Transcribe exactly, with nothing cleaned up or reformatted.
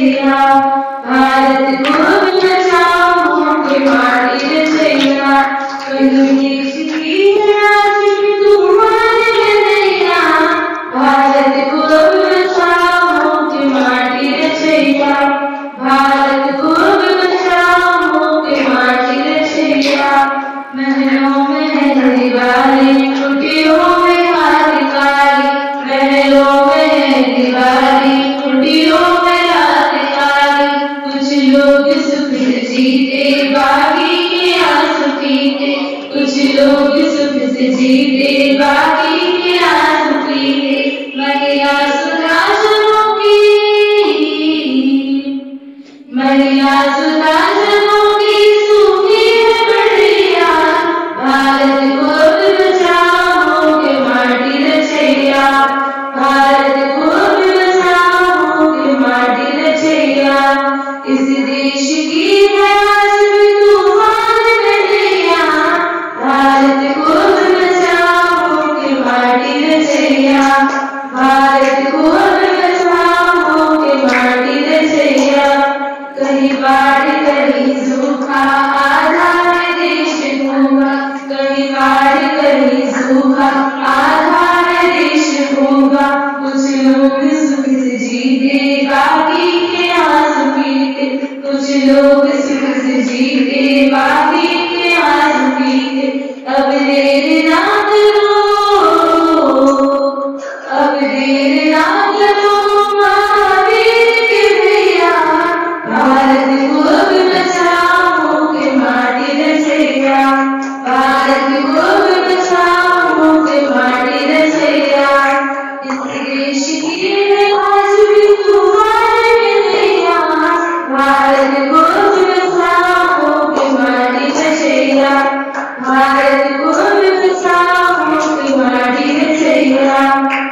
रचैया भारत को बचाओ के माटी रचैया कहीं देश की राज में तुम्हारे नैया भारत को बचाओ के माटी रचैया भारत को बचाओ के माटी रचैया महलों में दीवारें कुटियों में हाथकारी महलों में दीवारें कुटियों में हाथकारी कुछ लोग सुख से जीते बाकी के आंसू पीते कुछ लोग सुख से जीते बाकी के आंसू पीते महिला सुधा जगोगी महिला सुधा जगोगी सूखी है बढ़िया भारत को बचाओ के माटी रचैया भारत को बचाओ के माटी रचैया इस देश की है आज भी तूफान नैया भारत को बचाओ के माटी रचैया भारत को बचाओ के माटी रचैया कहीं बाढ़ कहीं सूखा आधा है देश भूखा कहीं बाढ़ कहीं सूखा आधा है देश भूखा कुछ लोग सुख से जीते बाकी के आंसू पीते कुछ लोग सुख से जीते बाकी के आंसू पीते अब देर ना करो अब देर ना करो महावीर के भैया भारत को बचाओ के माटी रचैया भारत को बचाओ के माटी रचैया इस देश की है आज भी तूफान नैया भारत को बचाओ के माटी रचैया भारत को बचाओ के माटी रचैया।